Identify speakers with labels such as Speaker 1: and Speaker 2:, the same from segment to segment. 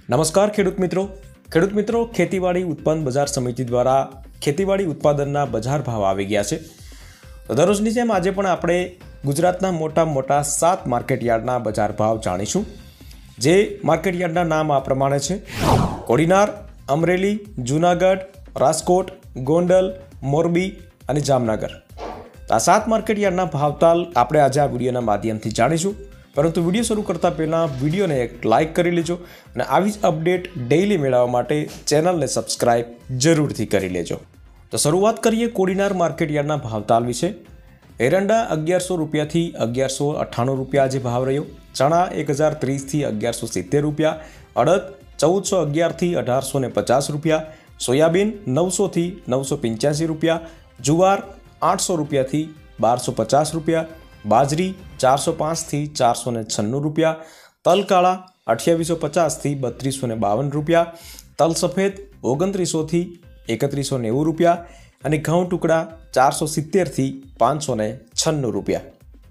Speaker 1: નમસ્કાર ખેડૂત મિત્રો ખેતીવાડી ઉત્પન્ન બજાર સમિતિ દ્વારા ખેતીવાડી ઉત્પાદનના બજાર ભાવ આવી ગયા છે। તો દરરોજની જેમ આજે પણ આપણે ગુજરાતના મોટા 7 માર્કેટ યાર્ડના બજાર ભાવ જાણીશું। જે માર્કેટ યાર્ડના નામ આ પ્રમાણે છે: કોડીનાર, અમરેલી, જૂનાગઢ, રાજકોટ, ગોંડલ, મોરબી અને જામનગર। આ 7 માર્કેટ યાર્ડના ભાવતાલ આપણે આજે આ વિડીયોના માધ્યમથી જાણીશું। परंतु वीडियो शुरू करता पहला वीडियो ने एक लाइक कर लीजो और आवी अपडेट डेली मेळववा माटे चेनल ने सब्सक्राइब जरूर थी करी लेजो। तो शुरुआत करिए कोडीनार मार्केट यार्डना भावताल विषे। एरंडा 1100 रुपया थी 1198 रुपया आज भाव रह्यो। चना 1030 थी 1170 रुपया। अड़द 1411 थी 1850 रुपया। सोयाबीन 900 थी 985 रुपया। जुवार 800 रुपया थी 1250 रुपया। बाजरी 405 थी 496 रुपया। तल काला 2850 थी 3252 रुपया। तल सफेद 2900 थी 3190 रुपया। અને ઘઉં ટુકડા 470 થી 596 રૂપિયા।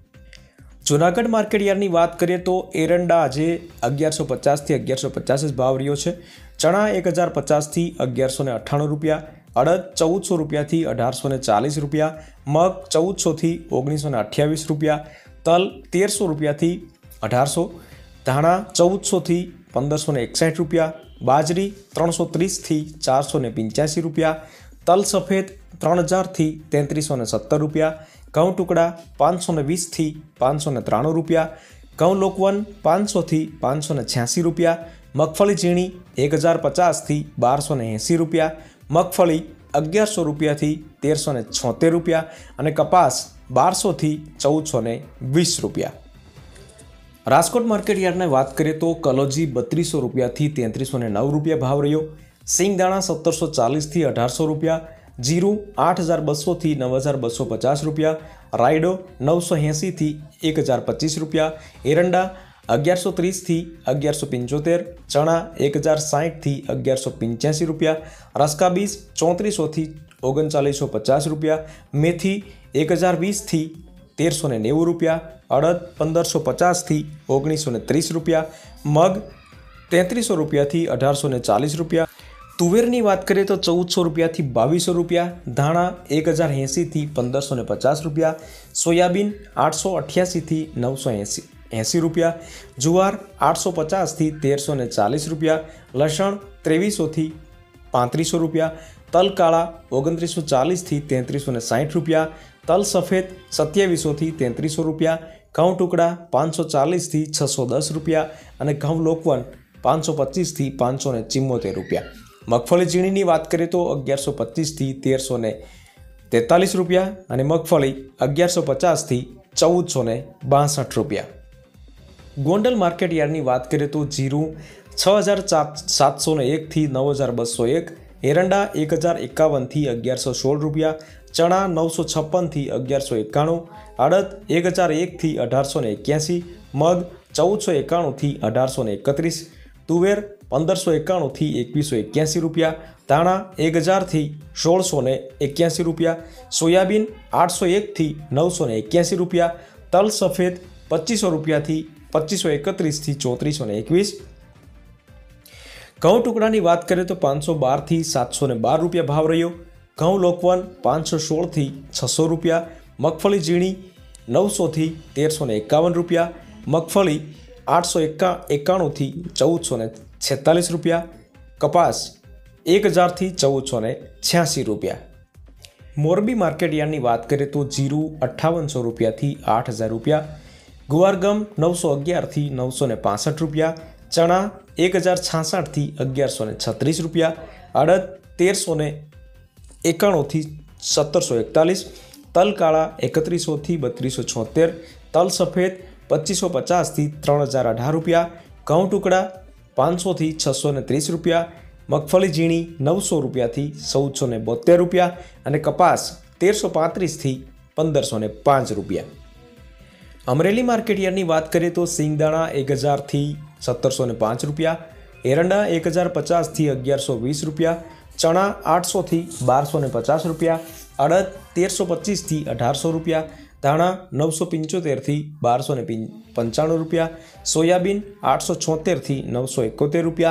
Speaker 1: જૂનાગઢ માર્કેટ યાર્ડની વાત કરીએ તો એરંડા આજે 1150 થી 1150 જ ભાવ રહ્યો છે। ચણા 1050 થી 1198 રૂપિયા। अड़द 1400 रुपया थी 1840 रुपया। मग 1400 थी 1928 रुपया। तल 1300 रुपया थी 1800। धाणा 1400 थी 1561 रुपया। बाजरी 330 थी 485 रुपया। तल सफेद 3000 थी 3370 रुपया। घऊं टुकड़ा 520 थी 593 रुपया। घऊं लोकवन 500 थी 586 रुपया। मगफली झीणी 1050 थी 1280 रुपया। मगफली 1100 रुपया थी 1376 रुपया। और कपास 1200 थी 1420 रुपया। राजकोट मार्केट यार्ड बात करें तो कलोजी 3200 रुपया थी 3309 रुपया भाव रह्यो। सींगदाणा 1740 थी 1800 रुपया। जीरु 8200 थी 9250 रुपया। रायडो 980 थी 1025 रुपया। एरंडा 1130 थी 1175। चना 1060 थी 1185 रुपया। रसका बीज 3400 थी 3950 रुपया। मेथी 1020 थी 1390 रुपया। अड़द 1550 थी 1930 रुपया। मग 3300 रुपया थी 1840 रुपया। तुवेरनी बात करें तो 1400 रुपया थी 2200 रुपया। धाणा 1080 थी 1550 रुपया। सोयाबीन 888 थी 980 रुपया। जुवार 850 थी 1340 रुपया। लसण 2300 थी 3500 रुपया। तल काला 2940 थी 3360 रुपया। तल सफेद 2700 थी 3300 रुपया। घऊं टुकड़ा 540 थी 610 रुपया। और घऊं लोकवन 525 थी 574 रुपया। मगफली झीणी बात करें तो 1125 थी 1343 रुपया। और मगफली 1150 थी 1462 रुपया। गोंडल मार्केट यार्डनी बात करें तो जीरु 6701 थी 9201। एरंडा 1051 थी 1116 रुपया। चना 956 थी 1191। अड़द 1001 थी 1881। मग 1491 थी 1831। तुवेर 1591 थी 2181 रुपया। धाणा 1000 थी 1681 रुपया। सोयाबीन 801 थी 981 रुपया। तल सफेद 2500 रुपया थी 2531 थी 3421। घऊं टुकड़ा की बात करें तो 512 थी 712 रुपया भाव रह्यो। घऊं लोकवन 516 थी 600 रुपया। मगफली झीणी 900 थी 1351 रुपया। मगफली 891 थी 1446 रुपया। कपास 1000 थी 1486 रुपया। मोरबी मार्केट यार्डनी बात करें तो जीरु 5800 रुपया थी 8000 रुपया। गुवारगम 911 थी 965 रुपया। चना 1066 थी 1136 रुपया। अड़द 1391 थी 1741। तल काला 3100 थी 3276। तल सफेद 2550 थी 3018 रुपया। घऊं टुकड़ा 500 थी 630 रुपया। मगफली झीणी 900 रुपया थी 1472 रुपया। और कपास 1335 थी 1505 रुपया। अमरेली मार्केट यार्डनी बात करें तो सींगदाणा 1000 थी 1705 रुपया। एरंडा 1050 थी 1120 रुपया। चना 800 थी 1250 रुपया। अड़द 1325 थी 1800 रुपया। धाणा 975 थी 1295 रुपया। सोयाबीन 876 थी 971 रुपया।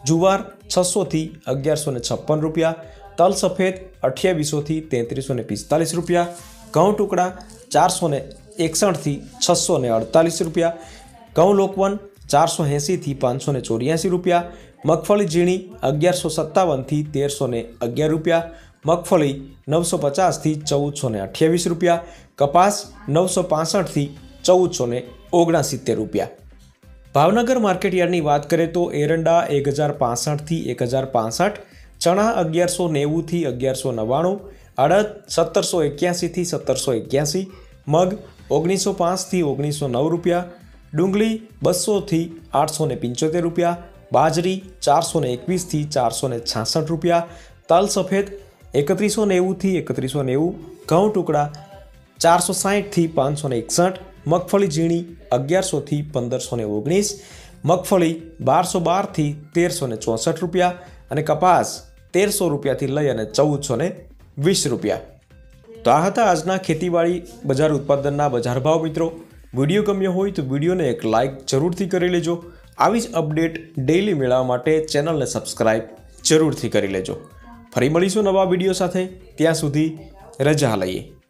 Speaker 1: जुवार 600 થી 1156 रुपया, तल सफेद 2800 થી 3345 रुपया, घઉં टुकड़ा 461 થી 648 रुपया, घઉं लोकवन 480 થી 584 रुपया, मगफली झीणी 1157 થી 1311 रुपया, मगफली 950 થી 1428 रुपया, कपास 965 થી 1479 रुपया। भावनगर मार्केट यार्डनी बात करें तो एरंडा 1065 થી 1065, चना 1190 થી 1199, अड़द 1781 થી 1781, मग 1905 થી 1909 रुपया, डूंगली 200 થી 875 रुपया, बाजरी 421 થી 466 रुपया, तल सफेद 3190 થી 3190, घऊं टुकड़ा 460 થી 561, मगफली झीणी 1100 થી 1519, मगफली 1212 થી 1364 रुपया અને कपास 1300 रुपया થી લઈ અને 1420 रुपया। तो आ हता आजना खेतीवाड़ी बजार उत्पादनना बजार भाव। मित्रों, विडियो गम्यो होय तो विडियोने एक लाइक जरूरथी करी लेजो। आवी ज अपडेट डेली मेळववा माटे चेनलने सब्सक्राइब जरूरथी करी लेजो। फरी मळीशुं नवा विडियो साथे, त्यां सुधी रजा लईए।